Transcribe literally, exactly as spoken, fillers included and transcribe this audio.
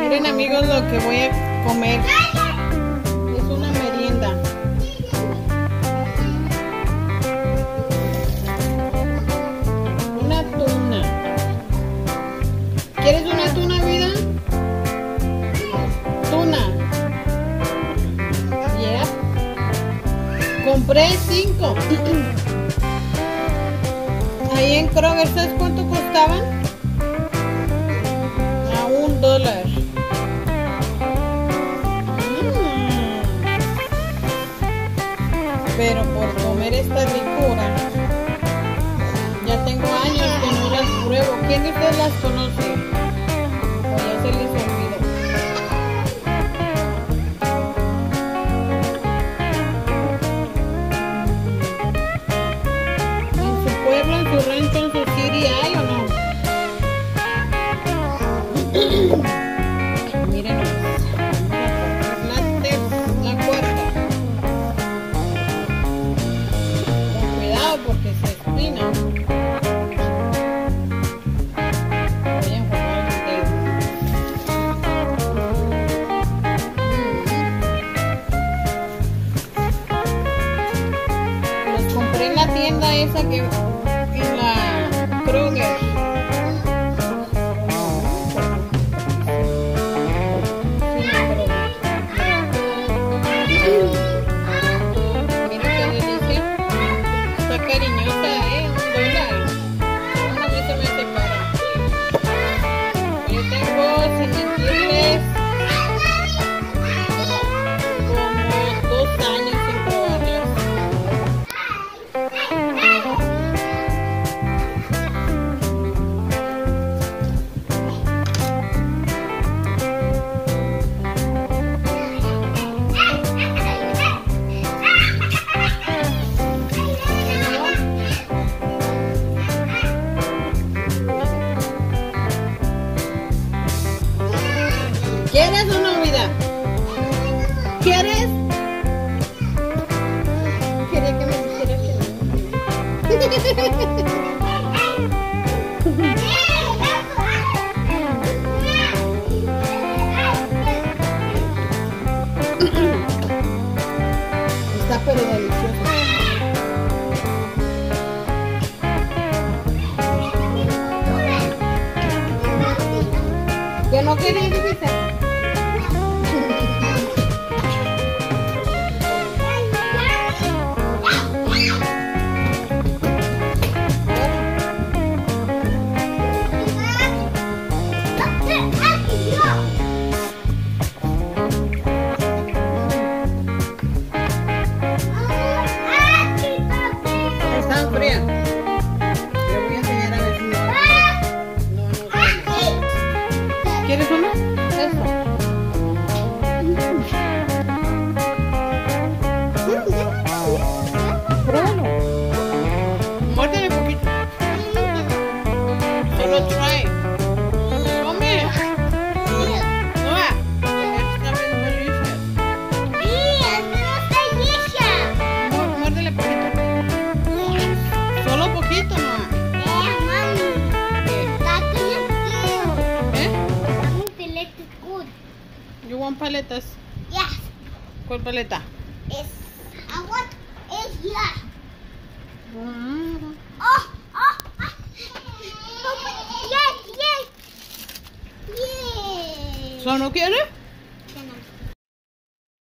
Miren, amigos, lo que voy a comer es una merienda. Una tuna. ¿Quieres una tuna, vida? Tuna. Yeah. Compré cinco. Ahí en Kroger, ¿sabes cuánto costaban? A un dólar. Mm. Pero por comer esta ricura, ya tengo años que no las pruebo. ¿Quién de ustedes las conoce? O ya se les olvidó. ¿En su pueblo, en su rancho, en su city hay o no? Miren, la, la cuarta. Con cuidado porque se espina. Voy a enjuagar el dedo. Mm. Los compré en la tienda esa que en la Kroger. Cariñosa, eh, un dólar. A mí se me hace cara. Yo tengo, sin mentirles, como dos años sin probarlas. ¿Quieres o no, vida? ¿Quieres? Quería que me dijeras que no. Está pero delicioso. ¿Que no quería que me Están frías. Le voy a enseñar a ver si no. No, no. ¿Quieres una? Eso. Pruébalo. Muérdele poquito. Solo try. Come. Noah. It's delicious. Muérdele poquito. Solo poquito, Noah. You want paletas? Yes. ¿Cuál paleta? It's I want it here. Mm. Oh, oh, oh. Yes, yes. Yes. ¿So no quiere?